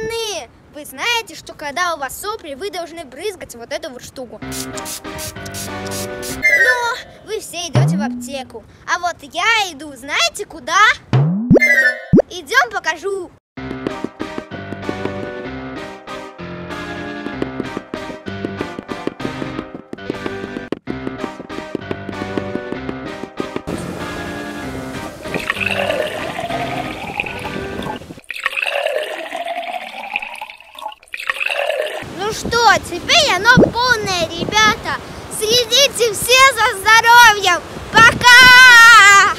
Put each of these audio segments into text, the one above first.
пацаны, вы знаете, что когда у вас сопли, вы должны брызгать вот эту вот штуку. Но вы все идете в аптеку. А вот я иду, знаете куда? Идем, покажу. Ну что, теперь оно полное, ребята. Следите все за здоровьем. Пока!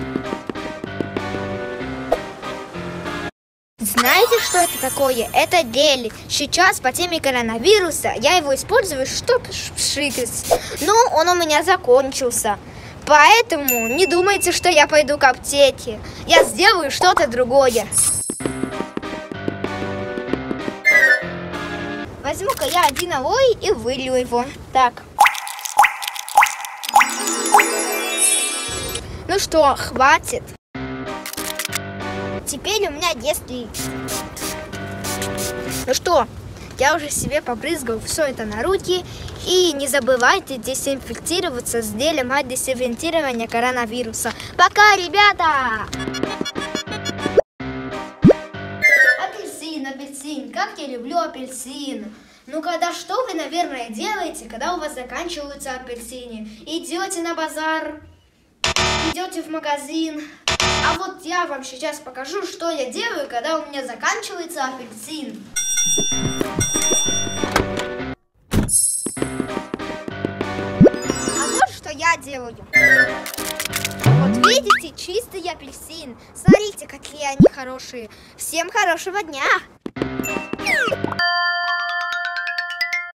Знаете, что это такое? Это гель. Сейчас по теме коронавируса я его использую, чтобы пшикать. Но он у меня закончился. Поэтому не думайте, что я пойду к аптеке. Я сделаю что-то другое. Возьму-ка я один алоэ и вылью его. Так. Ну что, хватит. Теперь у меня есть лист. Ну что, я уже себе побрызгал все это на руки. И не забывайте дезинфицироваться с гелем от дезинфицирования коронавируса. Пока, ребята! Апельсин, как я люблю апельсин. Ну, когда что вы, наверное, делаете, когда у вас заканчиваются апельсины? Идете на базар, идете в магазин. А вот я вам сейчас покажу, что я делаю, когда у меня заканчивается апельсин. А вот что я делаю. Вот видите, чистый апельсин. Смотрите, какие они хорошие. Всем хорошего дня!